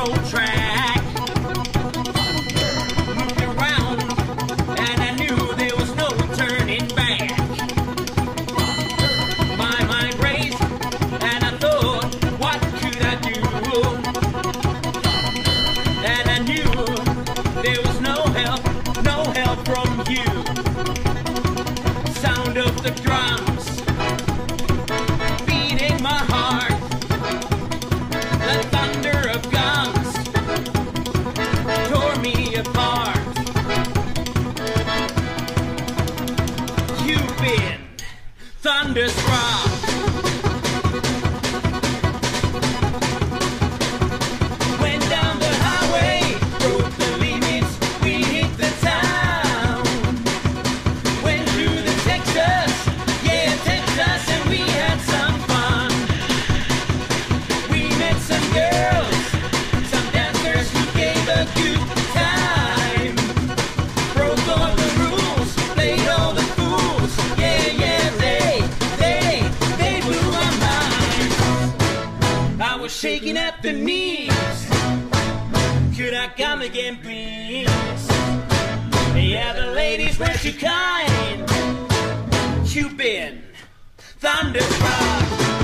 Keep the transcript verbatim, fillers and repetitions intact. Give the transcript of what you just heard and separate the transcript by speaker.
Speaker 1: railroad track. Moved around, and I knew there was no turning back. My mind raced, and I thought, what could I do? And I knew there was no help, no help from you. Sound of the drums beating my heart, the thunder of guns tore me apart. You've been thunderstruck. Went down the highway, broke the limits, we hit the town. Went through the Texas, yeah, Texas, and we had some fun. We met some girls, some dancers who gave a good time. Broke all the rules, played all the fools, yeah, yeah, they, they, they blew my mind. I was shaking at the knees. Could I come again, please? Yeah, the ladies were too kind. You've been thunderstruck.